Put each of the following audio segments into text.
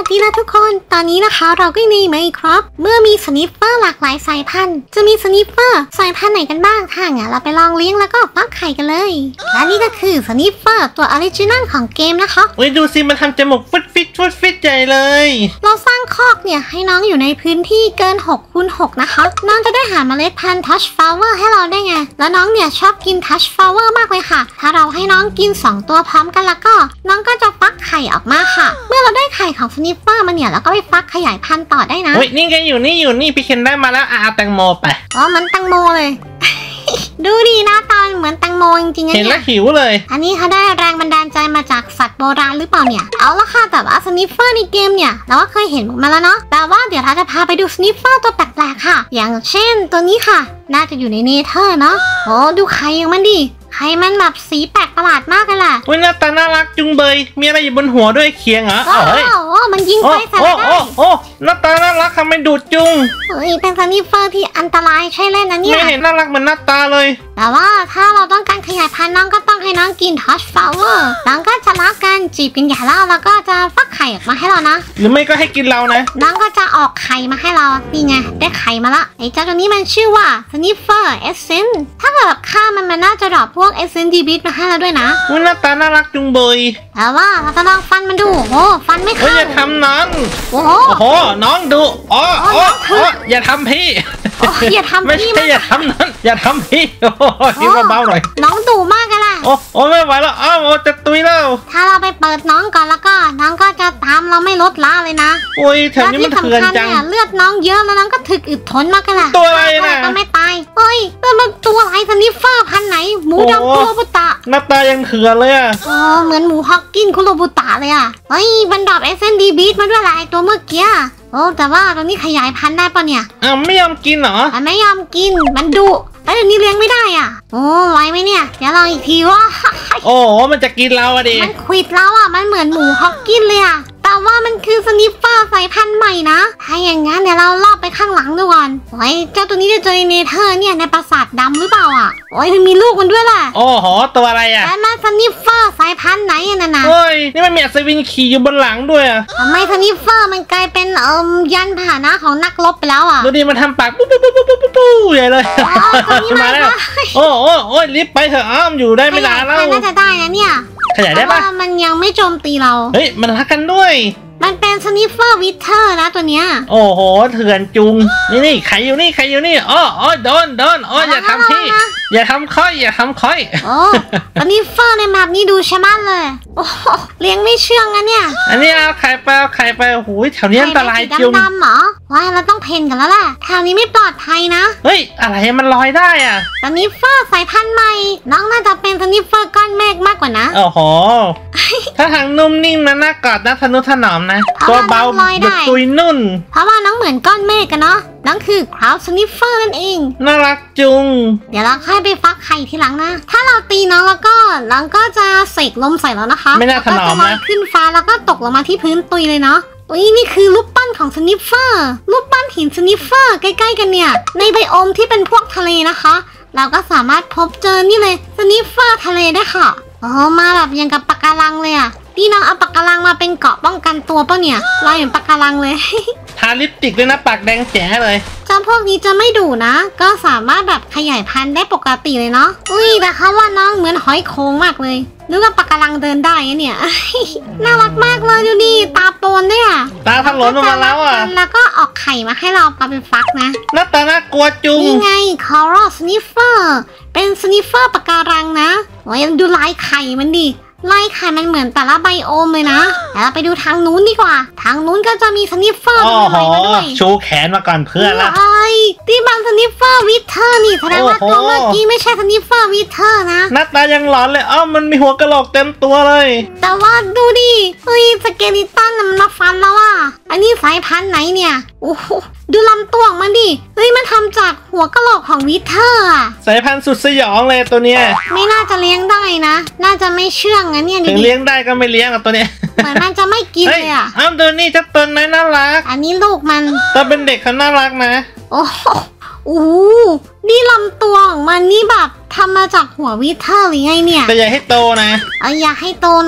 ดีนะทุกคนตอนนี้นะคะเราก็ในไหมครับเมื่อมีสนิฟเฟอร์หลากหลายสายพันธุ์จะมีสนิฟเฟอร์สายพันธุ์ไหนกันบ้างถ้างั้นเราไปลองเลี้ยงแล้วก็ฟักไข่กันเลยและนี่ก็คือสนิฟเฟอร์ตัวออริจินัลของเกมนะคะเฮ้ยดูสิมันทำจมูกฟิตใหญ่เลยเราสร้างคอกเนี่ยให้น้องอยู่ในพื้นที่เกิน6 คูณ 6นะคะน้องจะได้หาเมล็ดพันธุ์ทัชฟลาวเวอร์ให้เราได้ไงแล้วน้องเนี่ยชอบกินทัชฟลาวเวอร์มากเลยค่ะถ้าเราให้น้องกิน2ตัวพร้อมกันแล้วก็น้องก็จะฟักไข่ออกมาค่ะเมื่อเราได้ไข่ของสนิฟเฟอร์มาเนี่ยแล้วก็ไปฟักขยายพันธุ์ต่อได้นะเฮ้ยนี่ไงอยู่นี่พี่เคนได้มาแล้วแตงโมไปอ๋อมันแตงโมเลย ดูดีนะตาเหมือนแตงโมจริงๆเห็นแล้วหิวเลยอันนี้เขาได้แรงบันดาลใจมาจากสัตว์โบราณหรือเปล่าเนี่ยเอาละค่ะแต่ว่าสนิฟเฟอร์ในเกมเนี่ยเราก็เคยเห็นมาแล้วเนาะแต่ว่าเดี๋ยวเราจะพาไปดูสนิฟเฟอร์ตัวแปลกๆค่ะอย่างเช่นตัวนี้ค่ะน่าจะอยู่ในเนเธอร์เนาะโอ้ดูไข่ของมันดิไข่มันแบบสีแปลกประหลาดมากเลยล่ะอุ้ยหน้าตาน่ารักจุงเบยมีอะไรอยู่บนหัวด้วยเคียงเหรอเฮ้ยมันยิงไปใส่ได้โอ้หน้าตาน่ารักทำไมดูดจุงเฮ้ยเป็นสนิฟเฟอร์ที่อันตรายใช่เล่นนะเนี่ยไม่เห็นน่ารักเหมือนหน้าตาเลยแต่ว่าถ้าเราต้องการขยายพันธุ์น้องก็ต้องให้น้องกินทัชฟลาวเวอร์น้องก็จะรักกันจีบกันหย่าแล้วก็จะฟักไข่ออกมาให้เรานะหรือไม่ก็ให้กินเรานะน้องก็จะออกไข่มาให้เรานี่ไงได้ไข่มาละไอ้เจ้าตัวนี้มันชื่อว่าสนิฟเฟอร์เอเซนถ้าเกิดฆ่ามันน่าจะดรอปพวกเอเซนดีบิทมาให้เราด้วยนะหน้าตาน่ารักจุงเบยแต่ว่าเราจะลองฟันมันดูโอ้ฟันไม่เข้าอย่าทำน้องโอ้โหน้องดูอย่าทำพี่อย่าทำไม่ใช่อย่าทำนั้นอย่าทำพี่โอ้ยเบาๆหน่อยน้องดุมากกันล่ะโอ้ไม่ไหวแล้วจะตุยแล้วถ้าเราไปเปิดน้องก่อนแล้วก็น้องก็จะตามเราไม่ลดละเลยนะโอ้ยแถวนี้มันเถื่อนจังเลือดน้องเยอะแล้วน้องก็ถึกอึดทนมากกันล่ะตัวอะไรนะก็ไม่ตายเฮ้ยมันตัวอะไรสนิฟเฟอร์พันไหนหมูดำคุโรบุตะหน้าตายังเถื่อนเลยเหมือนหมูฮอกกินคุโรบุตะเลยเฮ้ยบันดอบSNDบีทมาด้วยหลายตัวเมื่อกี้แต่ว่าตอนนี้ขยายพันธุ์ได้ปะเนี่ยไม่ยอมกินเหรอมันไม่ยอมกินมันดุแล้วเดี๋ยวนี้เลี้ยงไม่ได้ไหวไหมเนี่ยเดี๋ยวลองอีกทีว่ามันจะกินเราดิมันควิดเรามันเหมือนหมูฮอกกินเลยแต่ว่ามันคือสนิฟเฟอร์สายพันธุ์ใหม่นะถ้าอย่างงั้นเดี๋ยวเราลอบไปข้างหลังดูก่อนเจ้าตัวนี้จะเจอในเนเธอร์เนี่ยในปราสาทดำหรือเปล่ามันมีลูกมันด้วยแหละตัวอะไรแต่มาสนิฟเฟอร์สายพันธุ์ไหนนั่นนะนี่มันมีอัศวินขี่อยู่บนหลังด้วยทำไมสนิฟเฟอร์มันกลายเป็นยันพาหนะของนักรบไปแล้วดูดิมันทำปากปุ๊บใหญ่เลยมาแล้วรีบไปเถอะอยู่ได้ไม่นานแล้วน่าจะได้นะเนี่ยขยายได้ปะมันยังไม่โจมตีเรามันรักกันด้วยมันเป็นสนิฟเฟอร์วิเทอร์นะตัวเนี้ยเถื่อนจุงนี่ใครอยู่นี่โดนอย่าทำพี่อย่าทำค่อยสนิฟเฟอร์ในแมปนี้ดูชะมัดเลยเลี้ยงไม่เชื่องนะเนี่ยอันนี้เอาไข่ไปหูยแถวนี้อันตรายจุงดำเหรอว่าเราต้องเพนกันแล้วแหละแถวนี้ไม่ปลอดภัยนะอะไรมันลอยได้สนิฟเฟอร์สายพันธุ์ใหม่น้องน่าจะเป็นสนิฟเฟอร์ก้อนเมฆมากกว่านะถ้าทางนุ่มนิ่มนะน่ากอดนะทนุถนอมนะตัวเบาแบบตุยนุ่นเพราะว่าน้องเหมือนก้อนเมฆกันเนาะน้องคือคราวสนิฟเฟอร์นั่นเองน่ารักจุงเดี๋ยวเราค่อยไปฟักไข่ทีหลังนะถ้าเราตีน้องแล้วก็น้องก็จะเสกลมใส่แล้วนะคะไม่น่าถนอมนะขึ้นฟ้าแล้วก็ตกลงมาที่พื้นตุยเลยเนาะนี่คือรูปปั้นของสนิฟเฟอร์รูปปั้นหินสนิฟเฟอร์ใกล้ๆกันเนี่ยในไบโอมที่เป็นพวกทะเลนะคะเราก็สามารถพบเจอนี่เลยสนิฟเฟอร์ทะเลได้ค่ะมาแบบยังกับปะการังเลยพี่น้องเอาปะการังมาเป็นเกราะป้องกันตัวป่ะเนี่ยลอยเหมือนปะการังเลยทาลิปสติกด้วยนะปากแดงแจ๋เลยเจ้าพวกนี้จะไม่ดุนะก็สามารถแบบขยายพันธุ์ได้ปกติเลยเนาะแต่เขาว่าน้องเหมือนหอยโค้งมากเลยนึกว่าปะการังเดินได้เนี่ยน่ารักมากเลยดูดิตาโปนด้วยตาถลนออกมาแล้วแล้วก็ออกไข่มาให้เราไปฟักนะหน้าตาน่ากลัวจุงนี่ไงคอรัลสนิฟเฟอร์เป็นสนิฟเฟอร์ปะการังนะดูลายไข่มันดิลายไข่มันเหมือนแต่ละไบโอมเลยนะแล้วเราไปดูทางนู้นดีกว่าทางนู้นก็จะมีสนิฟเฟอร์อะไรมาด้วยชูแขนมาก่อนเพื่อนละที่บังสนิฟเฟอร์วิเทอร์นี่แสดงว่าตัวเมื่อกี้ไม่ใช่สนิฟเฟอร์วิเทอร์นะหน้าตายังหลอนเลยมันมีหัวกะโหลกเต็มตัวเลยแต่ว่าดูดิสเกลิตันมันมาฟันแล้วอันนี้สายพันธุ์ไหนเนี่ยดูลำตัวมันดิมันทำจากหัวกะโหลกของวิเทอร์สายพันธุ์สุดสยองเลยตัวเนี้ยไม่น่าจะเลี้ยงได้นะน่าจะไม่เชื่องนะเนี่ยถึงเลี้ยงได้ก็ไม่เลี้ยงตัวเนี้ยเหมือนมันจะไม่กินเลยตัวนี้จะตัวน้อยน่ารักอันนี้ลูกมันแต่เป็นเด็กเขาน่ารักนะนี่ลำตัวของมันนี่แบบทำมาจากหัววิเทอร์หรือไงเนี่ยแต่อย่าให้โตนะอย่าให้โตนะ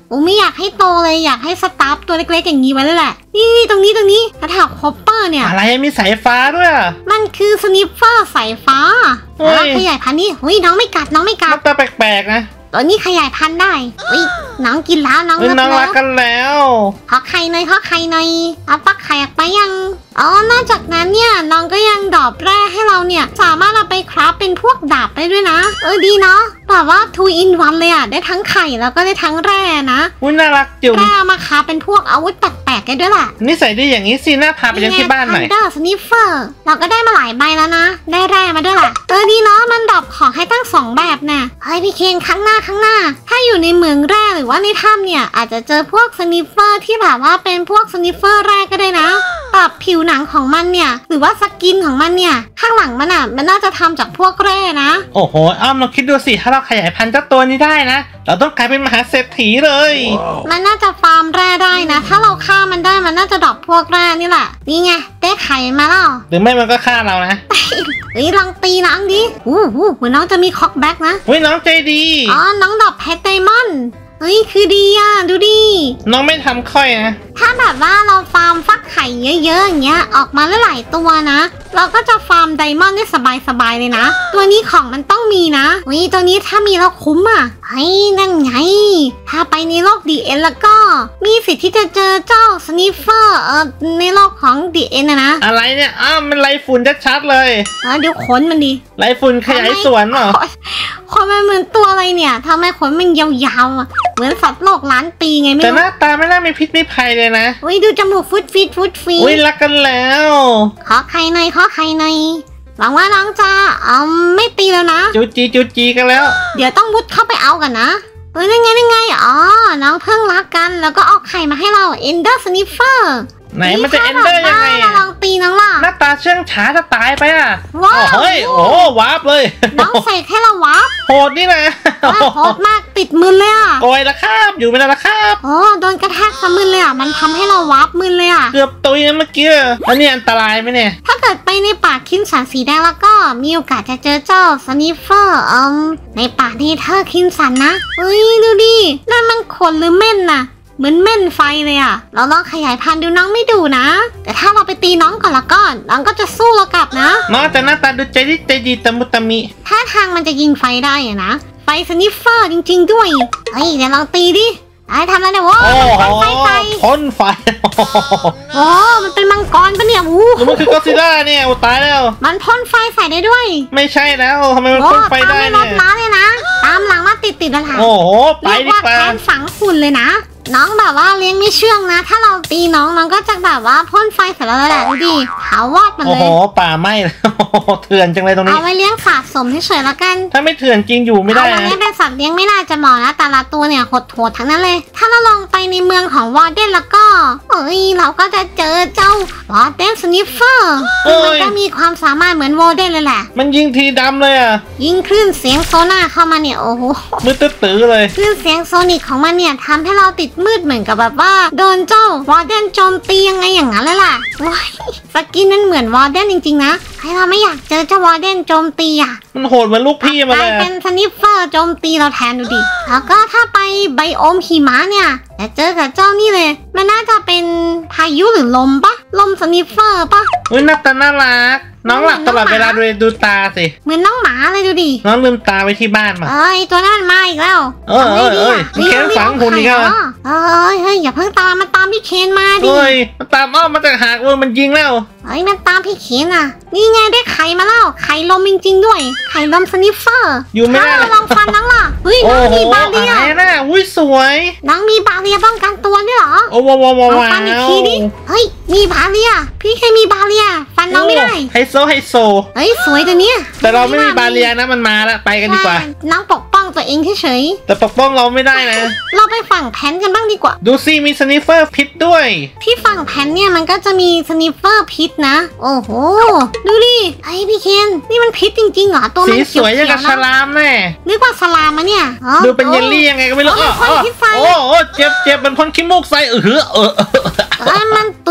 ไม่อยากให้โตเลยอยากให้สตาร์ฟตัวเล็กๆอย่างนี้ไว้เลยแหละนี่ตรงนี้กระถางคอปเปอร์เนี่ยอะไรมีสายฟ้าด้วยอะมันคือสนิฟเฟอร์สายฟ้าเฮ้ยขยายพันธุ์นี่น้องไม่กัดหน้าตาแปลกๆนะตัวนี้ขยายพันธุ์ได้น้องกินแล้วน้องเฮ้ยเลิน้องรักฟกันแล้วขอไข่หน่อยเอาปักไข่ออกไปยังนอกจากนั้นเนี่ยน้องก็ยังดรอปแร่ให้เราเนี่ยสามารถเอาไปคราฟเป็นพวกดาบได้ด้วยนะดีเนาะแบบว่า 2 in 1เลยได้ทั้งไข่แล้วก็ได้ทั้งแร่นะอุ้ยน่ารักจุ๋มแร่มาคราฟเป็นพวกอาวุธแปลกๆได้ด้วยแหละนิสัยดีอย่างนี้สิน่าพาไปเลี้ยงที่บ้านหน่อยทันเดอร์สนิฟเฟอร์เราก็ได้มาหลายใบแล้วนะได้แร่มาด้วยแหละดีเนาะมันดรอปของให้ตั้ง2แบบน่ะพี่เคนข้างหน้าถ้าอยู่ในเมืองแร่หรือว่าในถ้ำเนี่ยอาจจะเจอพวกสนิฟเฟอร์ที่แบบว่าเป็นพวกสนิฟเฟอร์แร่ก็ได้นะปรับผิวหนังของมันเนี่ยหรือว่าสกินของมันเนี่ยข้างหลังมันมันน่าจะทำจากพวกแร่นะโอ้โหอ้อมลองคิดดูสิถ้าเราขยายพันธุ์เจ้าตัวนี้ได้นะเราต้องกลายเป็นมหาเศรษฐีเลยมันน่าจะฟาร์มแร่ได้นะถ้าเราฆ่ามันได้มันน่าจะดรอปพวกแร่นี่แหละนี่ไงได้ไข่มาแล้วหรือไม่มันก็ฆ่าเรานะลองตีน้องดิเหมือนน้องจะมีคอกแบ็กนะอุ้ยน้องใจดีน้องดรอปเพชรไดมอนด์คือดีดูดิน้องไม่ทำค่อยนะถ้าแบบว่าเราฟาร์มฟักไข่เยอะๆอย่างเงี้ยออกมาหลายๆตัวนะเราก็จะฟาร์มไดมอนด์ได้สบายๆเลยนะตัวนี้ของมันต้องมีนะตัวนี้ถ้ามีแล้วคุ้มนั่นไงถ้าไปในโลกดีเอ็นแล้วก็มีสิทธิ์ที่จะเจอเจ้าสนิฟเฟอร์ในโลกของดีเอ็นนะอะไรเนี่ยมันไรฝุ่นชัดๆเลยเดี๋ยวขนมันดิไรฝุ่นขยายสวนเหรอคนมันเหมือนตัวอะไรเนี่ยทำไมขนมันยาวๆเหมือนสัตว์โลกล้านปีไงไม่แต่รู้หน้าตาไม่น่ามีพิษมีภัยเลยนะดูจมูกฟุดฟีดอุ้ยรักกันแล้วขอไข่หน่อยหวังว่าน้องจะไม่ตีแล้วนะจูจีกันแล้วเดี๋ยวต้องมุดเข้าไปเอากันนะนั่นไงน้องเพิ่งรักกันแล้วก็เอาไข่มาให้เรา Ender Sniffer ไหนมันจะเอนเดอร์ยังไงลองตีน้องล่ะหน้าตาเชื่องช้าจะตายไปว้าวเฮ้ยโอ้วาร์ปเลยน้องเสกให้เราวับโหดนี่นะโหดมากติดมือเลยโกยแล้วครับอยู่ไม่ได้แล้วครับโดนกระแทกซะมึนเลยมันทำให้เราวับมึนเลยเกือบตุยนะเมื่อกี้อันนี้อันตรายไหมเนี่ยถ้าเกิดไปในป่าคินสันสีแดงแล้วก็มีโอกาสจะเจอเจ้าสนิฟเฟอร์ในป่าที่เธอคินสันนะดูดินั่นมันขนหรือเม่นน่ะเหมือนเม่นไฟเลยเราลองขยายพันธุ์ดูน้องไม่ดูนะ แต่ถ้าเราไปตีน้องก่อนละก็น้องก็จะสู้เรากลับนะน้องแต่หน้าตาดูใจดีตะมุตะมิถ้าทางมันจะยิงไฟได้นะไฟสนิฟเฟอร์จริงๆด้วยเดี๋ยวลองตีดิทำอะไรเนี่ยว้าวมันพ่นไฟใส่พ่นไฟมันเป็นมังกรปะเนี่ยหรือมันคือกอซิล่าเนี่ยตายแล้วมันพ่นไฟใส่ได้ด้วยไม่ใช่แล้วทำไมมันพ่นไฟได้เนี่ยเนี่ยตามเลยนะตามหลังมาติดแล้วค่ะโอ้โหไปเรียกดีว่ากว่าแคนฝังขุ่นเลยนะน้องแบบว่าเลี้ยงไม่เชื่องนะถ้าเราตีน้องก็จะแบบว่าพ่นไฟใส่เราแหละดูดิขาววอดมันโอ้เลโหยป่าไหม้เถื่อนจังเลยตรงนี้เอาไว้เลี้ยงสะสมเฉยๆละกันถ้าไม่เถื่อนจริงอยู่ไม่ได้เอาไว้นะเป็นสัตว์เลี้ยงไม่น่าจะเหมาะนะแต่ละตัวเนี่ยโหดๆทั้งนั้นเลย ถ้าเราลองไปในเมืองของวอร์เดนแล้วก็เราก็จะเจอเจ้าวอร์เดนสนิฟเฟอร์มันก็มีความสามารถเหมือนวอร์เดนเลยแหละมันยิงทีดำเลยยิงคลื่นเสียงโซน่าเข้ามาเนี่ยโอ้โหมืดตื้อเลยคลื่นเสียงโซนิกของมันเนี่ยทำให้เราติดมืดเหมือนกับแบบว่าโดนเจ้าวอร์เดนโจมตียังไงอย่างนั้นเลยล่ะว้ายสกินนั้นเหมือนวอร์เดนจริงๆนะให้เราไม่อยากเจอเจ้าวอร์เดนโจมตีมันโหดเหมือนลูกพี่มากลายเลยเป็นสนิฟเฟอร์โจมตีเราแทนดูดิแล้วก็ถ้าไปไบโอมหิมะเนี่ยจะเจอกับเจ้านี่เลยมันน่าจะเป็นพายุหรือลมปะลมสนิฟเฟอร์ปะอุ้ยหน้าตาน่ารักน้องหลับตลอดเวลาดูตาสิเหมือนน้องหมาเลยดูดิน้องลืมตาไว้ที่บ้านมาตัวนั้นมันมาอีกแล้วพี่เคนฝังหุ่นอีกแล้วอย่าเพิ่งตามมันตามพี่เคนมาดิเฮ้ยมันตามมาจากหากมันยิงแล้วมันตามพี่เคนนี่ไงได้ไข่มาแล้วไข่ลมจริงๆด้วยไข่ลมสนิฟเฟอร์อยู่ไม่ได้ลองฟันน้องล่ะน้องมีบาเรียอะไรนะอุ้ยสวยน้องมีบาเรียป้องกันตัวด้วยเหรอโอ้ว้าวลองฟันอีกทีดิมีบาเรียพี่เคยมีบาเรียฟันน้องไม่ได้ไฮโซสวยตัวเนี้ยแต่เราไม่มีบาเรียนะมันมาแล้วไปกันดีกว่าน้องปกป้องตัวเองเฉยแต่ปกป้องเราไม่ได้นะเราไปฝั่งแพนกันบ้างดีกว่าดูสิมีสนิฟเฟอร์พิษด้วยที่ฝั่งแพนเนี่ยมันก็จะมีสนิฟเฟอร์พิษนะโอ้โหดูดิพี่เคนนี่มันพิษจริงๆเหรอตัวมันสีสวยอย่างกับฉลามแน่นึกว่าสลามมะเนี่ยดูเป็นเยลลี่ยังไงก็ไม่รู้โอ้เจ็บมันพ่นขี้มูกใส่มันตุ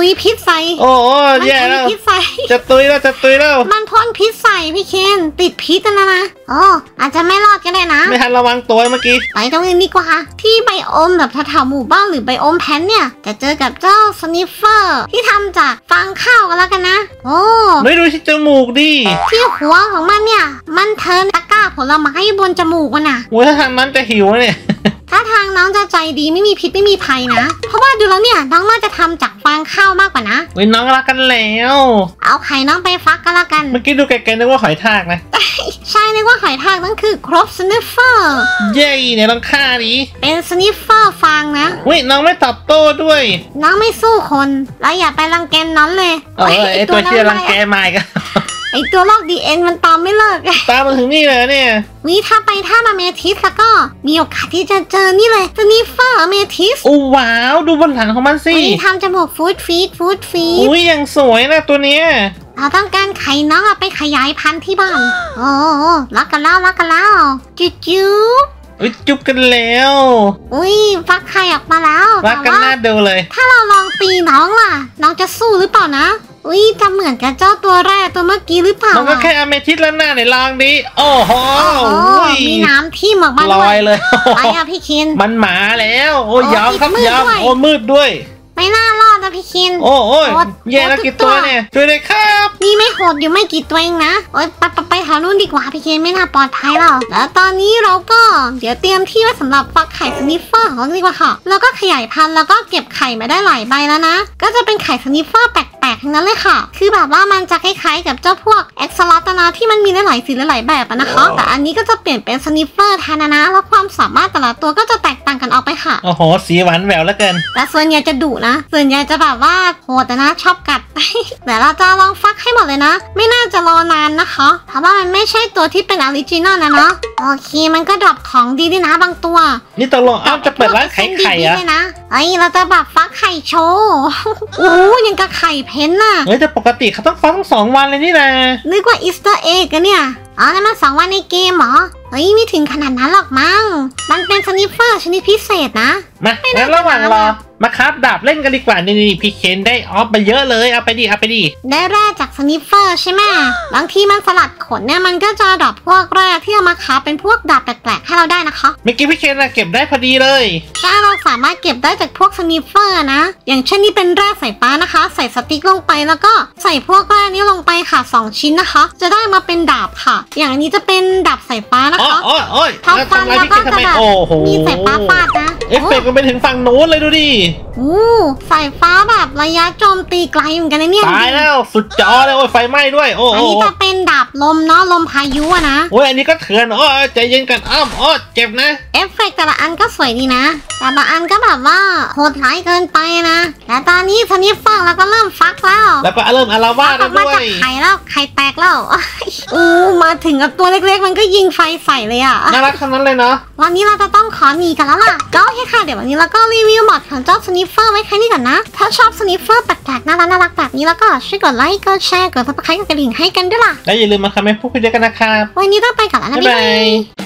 ยพิษใส่โอ้โอ้มันแย่ตุแล้ยว พิษใส่จะตุยแล้วจะตุยแล้วมันพ่นพิษใส่พี่เคนติดพิษนะโอ้อาจจะไม่รอดก็ได้นะไม่ทันระวังตัวเมื่อกี้ไปตรงอื่นดีกว่าที่ไบโอมแบบแถวๆหมู่บ้านหรือไบโอมแพนเนี่ยจะเจอกับเจ้าสนิฟเฟอร์ที่ทำจากฟางข้าวกันแล้วกันนะโอ้ไม่ดูที่จมูกดิที่หัวของมันเนี่ยมันเทิร์นตะกร้าผลไม้บนจมูกมันน่ะโอ้ยถ้าทางนั้นจะหิวเนี่ยถ้าทางน้องจะใจดีไม่มีพิษไม่มีภัยนะเพราะว่าดูแล้วเนี่ยน้องน่าจะทำจากฟางข้าวมากกว่านะเว้ยน้องรักกันแล้วเอาไข่น้องไปฟักก็แล้วกันเมื่อกี้ดูไกลๆนึกว่าหอยทากนะใช่นึกว่าหอยทากนั่นคือครบสนิฟเฟอร์เย้เนี่ยลองฆ่าดิเป็นสนิฟเฟอร์ฟางนะเฮ้ยน้องไม่ตอบโต้ด้วยน้องไม่สู้คนแล้วอย่าไปรังแกน้องเลยไอตัวเชียรังแกมาอีกอะไอตัวลอกดีเอ็นมันตามไม่เลิกตามมาถึงนี่เลยเนี่ยวิถ้าไปท่ามาเมทิสแล้วก็มีโอกาสที่จะเจอนี่เลยสนิฟเฟอร์เมทิสโอ้ว้าวดูบนหลังของมันสิวิทำจมูกฟูดฟีดอุ้ยยังสวยนะตัวเนี้ยเราต้องการไข่น้องเอาไปขยายพันธุ์ที่บ้านโอ้รักกันแล้วจุ๊จุ๊อุ้ยจุ๊บกันแล้วอุ้ยฟักไข่ออกมาแล้วรักกันแต่น่าว่าดูเลยถ้าเราลองตีน้องล่ะ น้องจะสู้หรือเปล่านะ อุ้ยจะเหมือนกับเจ้าตัวแรกตัวเมื่อกี้หรือเปล่ามันก็แค่อเมทิสแล้วหน้าไหนลองดิโอ้โหโอ้โหอุ้ยมีน้ำที่หมออกมาลด้วอย ยเลยไปอะพี่คินมันหมาแล้วโอ้ยโอ้ยอมครับมืดยอมด้วยโอ้มืดด้วยไม่น่ารอดนะพี่คินโอ้โอ้ยโอ้แย่แล้วโอ้กี่ตัตัววเนี่ยช่วยเลยครับนี่ไม่โหดอยู่ไม่กี่ตัวเองนะโอ๊ยไปแถวนู้นดีกว่าพี่เคนไม่น่าปลอดภัยหรอกแล้วตอนนี้เราก็เดี๋ยวเตรียมที่ไว้สำหรับฟักไข่สนิฟเฟอร์ของเราดีกว่าค่ะ แล้วก็ขยายพันธุ์แล้วก็เก็บไข่มาได้หลายใบแล้วนะ ก็จะเป็นไข่สนิฟเฟอร์แปลกๆทั้งนั้นเลยค่ะ คือแบบว่ามันจะคล้ายๆกับเจ้าพวกเอ็กซ์ลอตนะที่มันมีหลายๆสีหลายๆแบบอะนะคะ แต่อันนี้ก็จะเปลี่ยนเป็นสนิฟเฟอร์แทนนะแล้วความสามารถแต่ละตัวก็จะแตกต่างกันออกไปค่ะโอ้โหสีหวานแหววแล้วเกินแต่ส่วนใหญ่จะดุนะ ส่วนใหญ่จะแบบว่าโหดแต่นะชอบกัด เดี๋ยวเราจะลองฟักให้หมดเลยนะ ไม่น่าจะรอนานนะคะ เพราะว่ามันไม่ใช่ตัวที่เป็นออริจินอลนะเนาะ โอเค มันก็ดรอปของดีด้วยนะบางตัวนี่ตกลงอ้าวจะเปิดร้านขายไข่ดีอะๆเลยนะเฮ้ยเราจะแบบฟักไข่โชว์ โอ้โหยังกับไข่เพ้นน่ะเฮ้ยแต่ปกติเขาต้องฟ้องทั้ง2 วันเลยนี่นะนึกว่าอีสเตอร์เอ็กกันเนี่ย อ๋อนั่นมัน2 วันในเกมเหรอ เฮ้ยไม่ถึงขนาดนั้นหรอกมั้ง มันเป็นสนิฟเฟอร์ชนิดพิเศษนะมางั้นระหว่างรอมาครับดาบเล่นกันดีกว่านี่พี่เคนได้ออฟมาเยอะเลยเอาไปดิได้แร่จากสนิฟเฟอร์ใช่ไหมบางทีมันสลัดขนเนี่ยมันก็จะดรอปพวกแร่ที่เอามาค้าเป็นพวกดาบแปลกๆให้เราได้นะคะเมื่อกี้พี่เคนน่ะเก็บได้พอดีเลยถ้าเราสามารถเก็บได้จากพวกสนิฟเฟอร์นะ อย่างเช่นนี่เป็นแร่สายฟ้านะคะ ใส่สติ๊กลงไปแล้วก็ใส่พวกแร่นี้ลงไปค่ะ2 ชิ้นนะคะ จะได้มาเป็นดาบค่ะ อย่างอันนี้จะเป็นดาบสายฟ้านะโอ้คะโอ้โอ้ยพอแล้วฟันทำไรแล้วพี่ก็เคนทำจะไมแบบโอ้โหมีสายฟ้าฟาดนะเอฟเฟกต์มันไปถึงฝั่งนู้นเลยดูดิโอ้สายฟ้าแบบระยะโจมตีไกลเหมือนกันนะเนี่ยตายแล้วสุดจอเลยโอ้ยไฟไหม้ด้วยโอ้อันโหนี้จะเป็นดาบลมเนาะลมพายุอะนะโอ้ยอันนี้ก็เถื่อนโอ้ยใจเย็นกันอ้อมโอ้เจ็บนะเอฟเฟกต์แต่ละอันก็สวยดีนะ แต่บางอันก็แบบว่าโหดร้ายเกินไปนะแต่ตอนนี้สนิฟเฟอร์แล้วก็เริ่มฟักแล้วแล้วก็เริ่มอารวาสอแล้อวกมาด้วจากยไข่แล้วไข่แตกแล้ว อู้มาถึงกับตัวเล็กๆ มันก็ยิงไฟใส่เลยอ่ะน่ารักทั้งนั้นเลยเนาะวันนี้เราจะต้องขอหนีกันแล้วล่ะก็โอเคค่ะเดี๋ยววันนี้เราก็รีวิวหมดของเจ้าสนิฟเฟอร์ไว้แค่นี้ก่อนนะ ถ้าชอบสนิฟเฟอร์แปลกๆน่ารักแบบนี้แล้วก็ช่วยกดไลค์กดแชร์กดซับสไครต์กดกระดิ่งให้กันด้วยล่ะและอย่าลืมมาคอมเมนต์พูดคุยด้วยกันนะครับวันนี้ต้องไปก่อนแล้วนะบ๊ายบ๊ายบาบาย ย